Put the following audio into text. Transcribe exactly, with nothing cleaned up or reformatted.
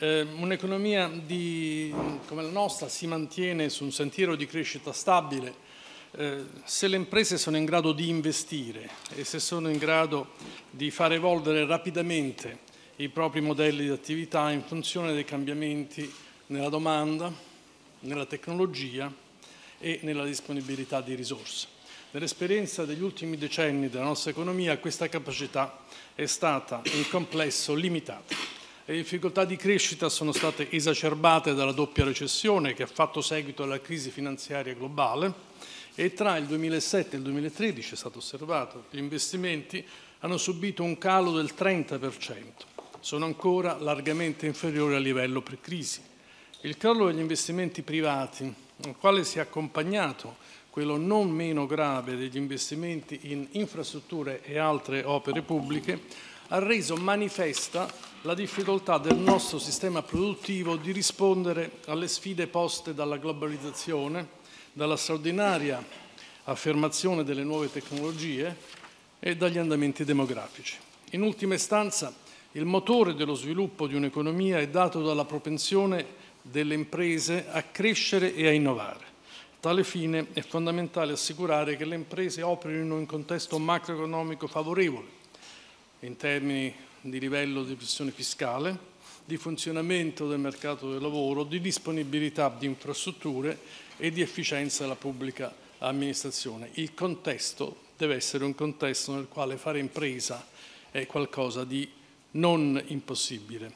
eh, un'economia come la nostra si mantiene su un sentiero di crescita stabile eh, se le imprese sono in grado di investire e se sono in grado di far evolvere rapidamente i propri modelli di attività in funzione dei cambiamenti nella domanda, nella tecnologia e nella disponibilità di risorse. Nell'esperienza degli ultimi decenni della nostra economia questa capacità è stata in complesso limitata. Le difficoltà di crescita sono state esacerbate dalla doppia recessione che ha fatto seguito alla crisi finanziaria globale e tra il duemilasette e il duemilatredici, è stato osservato, gli investimenti hanno subito un calo del trenta per cento. Sono ancora largamente inferiori al livello pre-crisi. Il crollo degli investimenti privati, al quale si è accompagnato quello non meno grave degli investimenti in infrastrutture e altre opere pubbliche, ha reso manifesta la difficoltà del nostro sistema produttivo di rispondere alle sfide poste dalla globalizzazione, dalla straordinaria affermazione delle nuove tecnologie e dagli andamenti demografici. In ultima istanza, il motore dello sviluppo di un'economia è dato dalla propensione delle imprese a crescere e a innovare. A tale fine è fondamentale assicurare che le imprese operino in un contesto macroeconomico favorevole, in termini di livello di pressione fiscale, di funzionamento del mercato del lavoro, di disponibilità di infrastrutture e di efficienza della pubblica amministrazione. Il contesto deve essere un contesto nel quale fare impresa è qualcosa di non impossibile.